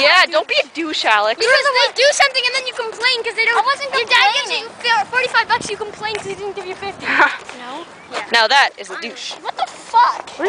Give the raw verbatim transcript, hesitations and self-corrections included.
Yeah, don't be a douche, Alex. Because they do something and then you complain because they don't. I wasn't Your dad gives you forty-five bucks, you complain because he didn't give you fifty. No? Yeah. Now that is a douche. What the fuck?